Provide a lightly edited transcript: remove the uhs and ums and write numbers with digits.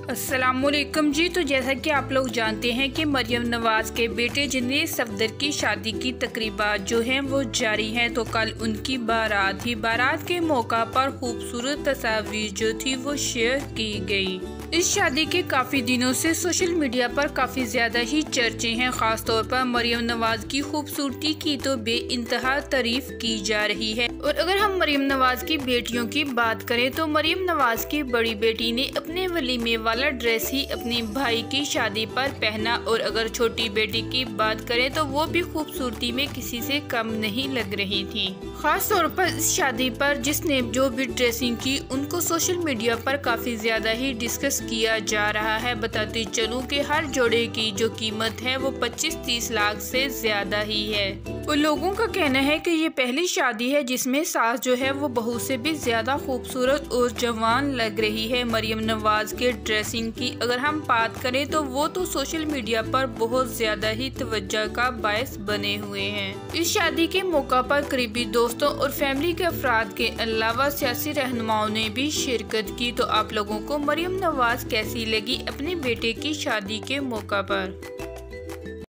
अस्सलामुअलैकुम जी। तो जैसा कि आप लोग जानते हैं कि मरियम नवाज के बेटे जिन्हें सफदर की शादी की तकरीबात जो हैं वो जारी हैं, तो कल उनकी बारात थी। बारात के मौका पर खूबसूरत तस्वीर जो थी वो शेयर की गई। इस शादी के काफ़ी दिनों से सोशल मीडिया पर काफ़ी ज़्यादा ही चर्चे हैं। ख़ास तौर पर मरियम नवाज की खूबसूरती की तो बेइंतहा तारीफ की जा रही है। और अगर हम मरियम नवाज की बेटियों की बात करें तो मरियम नवाज की बड़ी बेटी ने अपने वलीमे वाला ड्रेस ही अपने भाई की शादी पर पहना, और अगर छोटी बेटी की बात करें तो वो भी खूबसूरती में किसी से कम नहीं लग रही थी। खास तौर पर इस शादी पर जिसने जो भी ड्रेसिंग की उनको सोशल मीडिया पर काफ़ी ज़्यादा ही डिस्कस किया जा रहा है। बताती चलूं कि हर जोड़े की जो कीमत है वो 25-30 लाख से ज्यादा ही है। और लोगों का कहना है कि ये पहली शादी है जिसमें सास जो है वो बहू से भी ज्यादा खूबसूरत और जवान लग रही है। मरियम नवाज के ड्रेसिंग की अगर हम बात करें तो वो तो सोशल मीडिया पर बहुत ज्यादा ही तवज्जो का बायस बने हुए हैं। इस शादी के मौका पर करीबी दोस्तों और फैमिली के अफराद के अलावा सियासी रहनुमाओं ने भी शिरकत की। तो आप लोगों को मरियम नवाज कैसी लगी अपने बेटे की शादी के मौका पर?